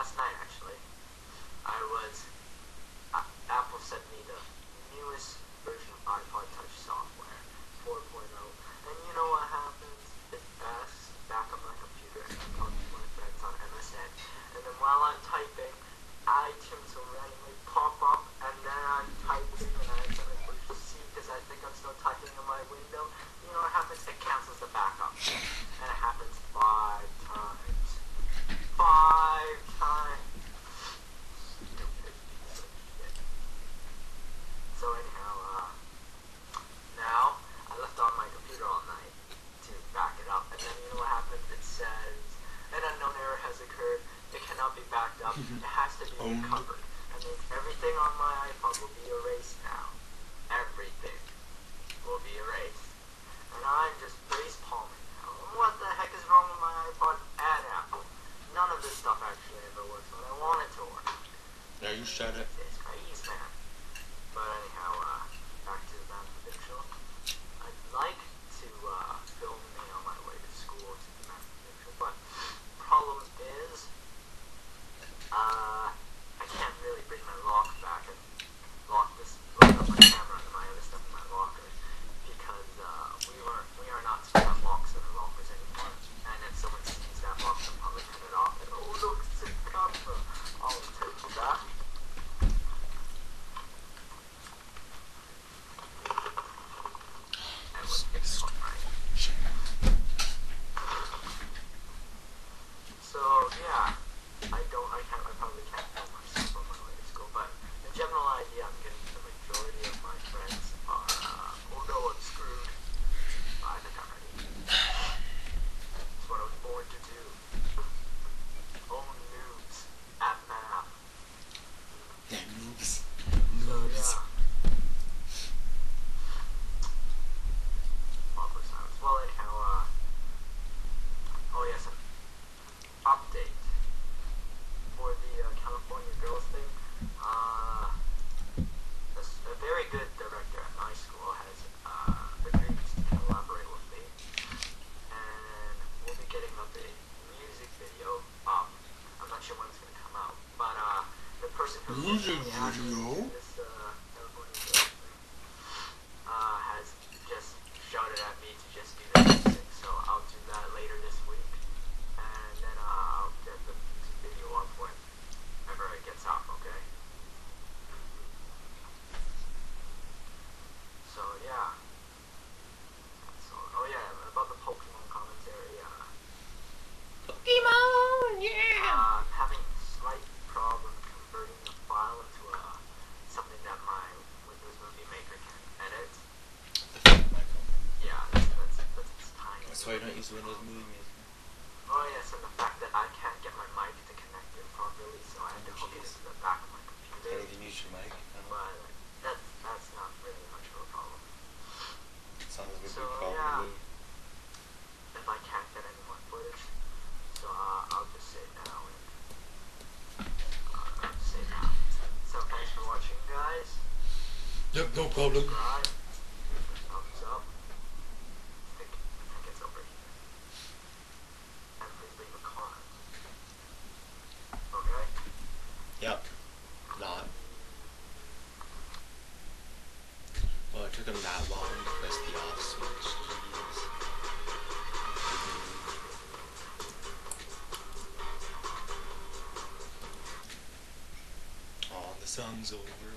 last night actually, I was, Apple sent me the newest version of iPod Touch software, 4.0, and you know what happens? It asks back up my computer and I'm talking to my friends on MSN, and then while I'm typing, iTunes will randomly pop up, and then I'm typing and I accidentally push C because I think I'm still typing in my window. You know what happens? It cancels the backup, and it happens 5 times. 5 times. Stupid piece of shit. So anyhow, now I left on my computer all night to back it up, and then you know what happens? It says an unknown error has occurred. It cannot be backed up. It has to be recovered. That means everything on my iPod will be erased now. Everything will be erased. And I'm just face palming now. What the heck is wrong with my iPod and Apple? None of this stuff actually ever works when I want it to work. Yeah, you shut it. It's crazy, man. But anyhow, back to the math provincial. I'd like to film me on my way to school to the math provincial, but problem is, I can't really bring my lock back and lock up my camera and my other stuff in my locker because we are not supposed to have locks in our lockers anymore. And if someone sees that box, they'll probably cut it off. And oh look, it's a camera. I'll take that. And let's get this one right. So yeah. I probably can't film myself on my way to school, but the general idea I'm getting the majority of my friends are, oh no, I'm screwed. I think I'm ready. It's what I was born to do. Own noobs at math. Yeah, noobs. So yeah. Awkward silence. Well anyhow, oh yes, an update. For the California Girls thing, a very good director at my school has agreed to collaborate with me, and we'll be getting up a music video up. I'm not sure when it's going to come out, but the person who music video? This California Girls thing has just shouted at me to just do the music, so I'll do that later this week, and then I'll get the video up whenever it gets up, okay? So yeah. So oh yeah, about the Pokemon commentary, Pokemon, yeah! I'm having a slight problem converting the file into something that my Windows Movie Maker can edit. Michael. Yeah, that's tiny. That's why you don't use Windows Movie Maker. Oh yes, and the fact that I can't get my mic to connect it properly, so I had to hook it into the back of my computer. Can't even use your mic. But that's not really much of a problem. Sounds like a So big problem yeah, to me. if I can't get any more footage, so I'll just say now. And say now. So thanks for watching, guys. Yep, no problem. Subscribe. Thumbs up. I think it's over here. And please leave a comment. Okay? Yep. Not. Well, it took him that long to press the off switch. Jeez. Oh, the sun's over.